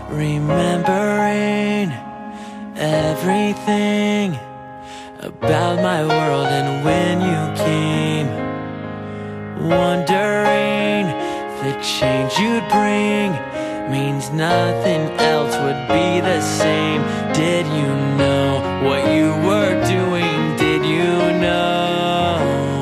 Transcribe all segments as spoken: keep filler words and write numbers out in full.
remembering everything about my world and when you came, wondering the change you'd bring means nothing else would be the same. Did you know what you were doing? Did you know?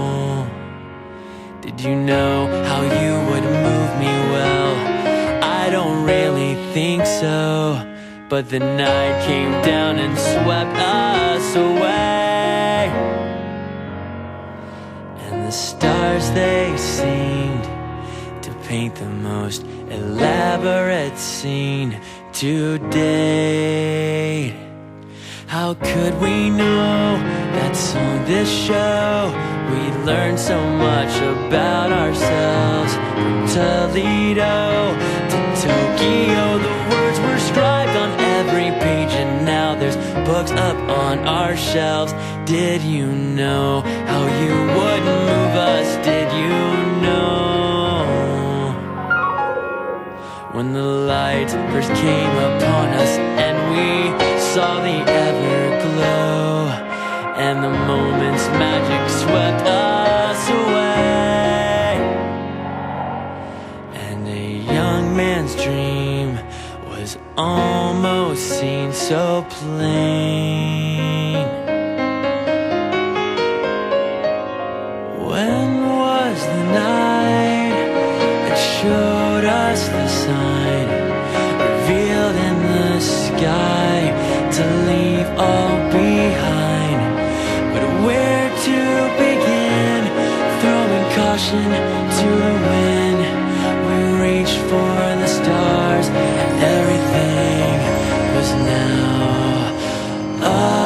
Did you know how you would move me well? I don't really think so, but the night came down and swept us away, and the stars, they seemed to paint the most elaborate scene to date. How could we know that on this show we'd learn so much about ourselves? From Toledo to Tokyo, the words were scribed on every page, and now there's books up on our shelves. Did you know how you would move us? Did you know? When the light first came upon us and we saw the everglow, and the moment's magic swept us away, and a young man's dream was almost seen so plain. When was the night that showed us the sign, revealed in the sky, to leave all behind? But where to begin? Throwing caution to the wind, we reached for the stars, and everything was now ours.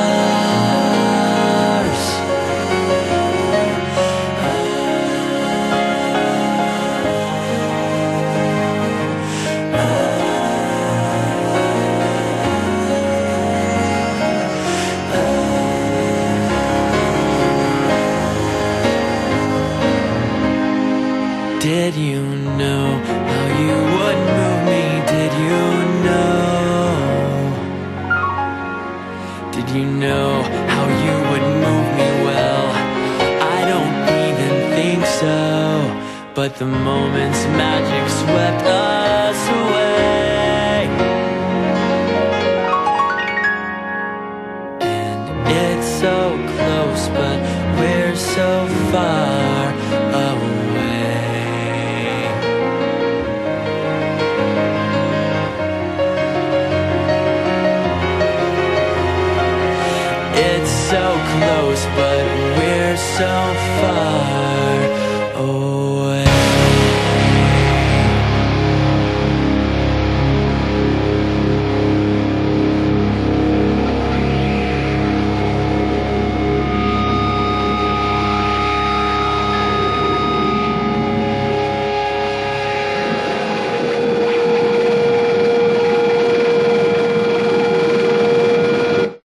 Did you know how you would move me? Did you know? Did you know how you would move me well? I don't even think so, but the moment's magic swept us away, and it's so close, but we're so far away. It's so close, but we're so far away.